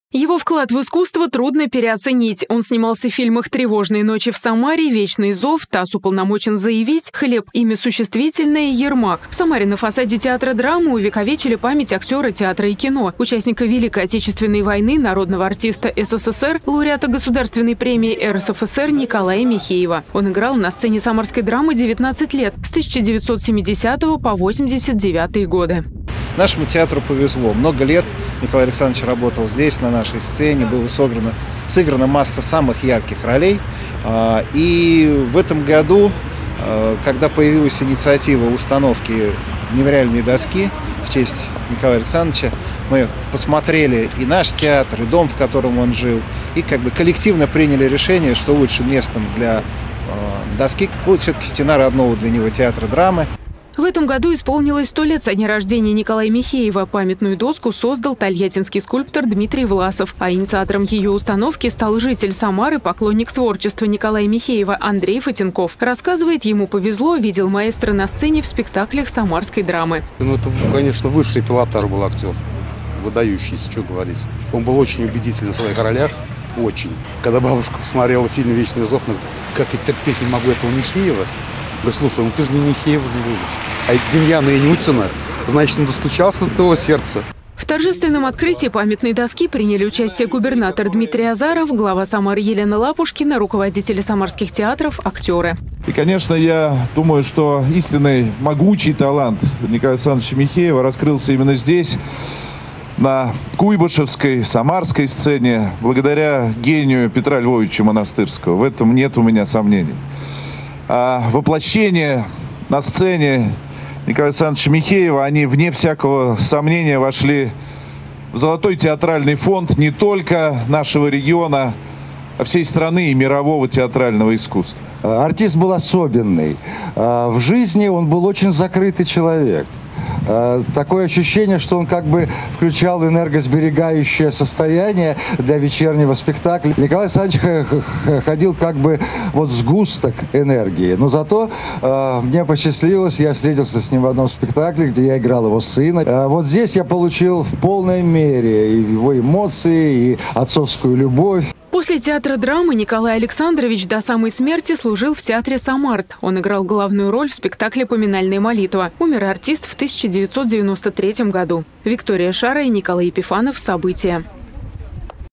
Его вклад в искусство трудно переоценить. Он снимался в фильмах «Тревожные ночи в Самаре», «Вечный зов», «ТАСС уполномочен заявить», «Хлеб. Имя существительное», «Ермак». В Самаре на фасаде театра драмы увековечили память актера театра и кино, участника Великой Отечественной войны, народного артиста СССР, лауреата Государственной премии РСФСР Николая Михеева. Он играл на сцене самарской драмы 19 лет, с 1970 по 1989 годы. Нашему театру повезло. Много лет Николай Александрович работал здесь, на нашей сцене. Была сыграна масса самых ярких ролей. И в этом году, когда появилась инициатива установки мемориальной доски в честь Николая Александровича, мы посмотрели и наш театр, и дом, в котором он жил, и коллективно приняли решение, что лучшим местом для доски будет все-таки стена родного для него театра драмы. В этом году исполнилось 100 лет со дня рождения Николая Михеева. Памятную доску создал тольяттинский скульптор Дмитрий Власов. А инициатором ее установки стал житель Самары, поклонник творчества Николая Михеева Андрей Фатенков. Рассказывает, ему повезло, видел маэстро на сцене в спектаклях самарской драмы. Это, конечно, высший пилотаж был актер. Выдающийся, что говорить. Он был очень убедительный в своих ролях. Очень. Когда бабушка посмотрела фильм «Вечный зов», как я терпеть не могу этого Михеева. Говорю, слушай, ну ты же не Михеева любишь, а Демьяна Инютина, значит, он достучался до твоего сердца. В торжественном открытии памятной доски приняли участие губернатор Дмитрий Азаров, глава Самары Елена Лапушкина, руководители самарских театров, актеры. И, конечно, я думаю, что истинный могучий талант Николая Александровича Михеева раскрылся именно здесь, на Куйбышевской, самарской сцене, благодаря гению Петра Львовича Монастырского. В этом нет у меня сомнений. А воплощение на сцене Николая Александровича Михеева, они, вне всякого сомнения, вошли в золотой театральный фонд не только нашего региона, а всей страны и мирового театрального искусства. Артист был особенный. В жизни он был очень закрытый человек. Такое ощущение, что он как бы включал энергосберегающее состояние для вечернего спектакля. Николай Александрович ходил как бы вот сгусток энергии. Но зато мне посчастливилось, я встретился с ним в одном спектакле, где я играл его сына. Вот здесь я получил в полной мере и его эмоции, и отцовскую любовь. После театра драмы Николай Александрович до самой смерти служил в театре «Самарт». Он играл главную роль в спектакле «Поминальная молитва». Умер артист в 1993 году. Виктория Шара и Николай Епифанов. События.